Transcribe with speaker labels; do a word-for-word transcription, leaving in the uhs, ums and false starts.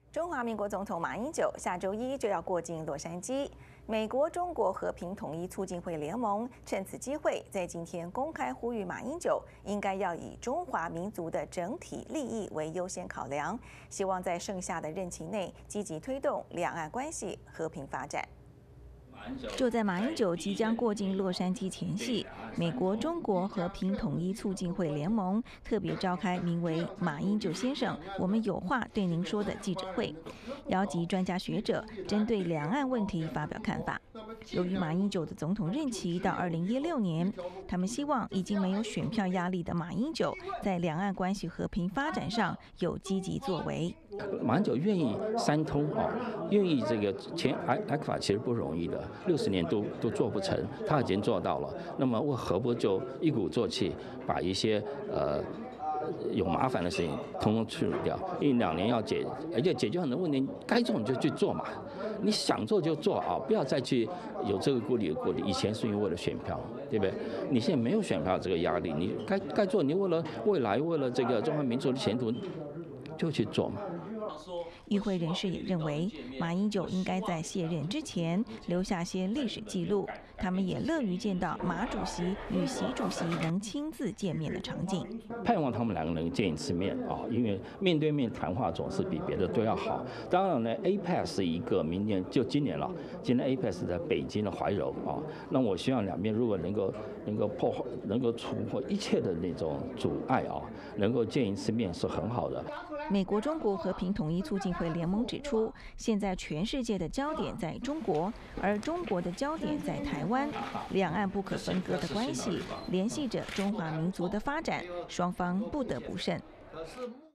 Speaker 1: 中华民国总统马英九下周一就要过境洛杉矶，美国中国和平统一促进会联盟趁此机会，在今天公开呼吁马英九应该要以中华民族的整体利益为优先考量，希望在剩下的任期内积极推动两岸关系和平发展。 就在马英九即将过境洛杉矶前夕，美国中国和平统一促进会联盟特别召开名为“马英九先生，我们有话对您说”的记者会，邀集专家学者针对两岸问题发表看法。由于马英九的总统任期到二零一六年，他们希望已经没有选票压力的马英九在两岸关系和平发展上有积极作为。
Speaker 2: 马英九愿意三通啊，愿意这个前埃埃克法其实不容易的。 六十年都都做不成，他已经做到了。那么我何不就一鼓作气，把一些呃有麻烦的事情统统处理掉？因为两年要解，而且解决很多问题，该做你就去做嘛。你想做就做啊，不要再去有这个顾虑顾虑。以前是因为为了选票，对不对？你现在没有选票这个压力，你该该做，你为了未来，为了这个中华民族的前途，就去做嘛。
Speaker 1: 与会人士也认为，马英九应该在卸任之前留下些历史记录。他们也乐于见到马主席与习主席能亲自见面的场景。
Speaker 2: 盼望他们两个能见一次面啊，因为面对面谈话总是比别的都要好。当然呢 ，A P E C 是一个明年就今年了，今年 A P E C 在北京的怀柔啊。那我希望两边如果能够能够破能够突破一切的那种阻碍啊，能够见一次面是很好的。
Speaker 1: 美国中国和平统一促进会联盟指出，现在全世界的焦点在中国，而中国的焦点在台湾，两岸不可分割的关系联系着中华民族的发展，双方不得不慎。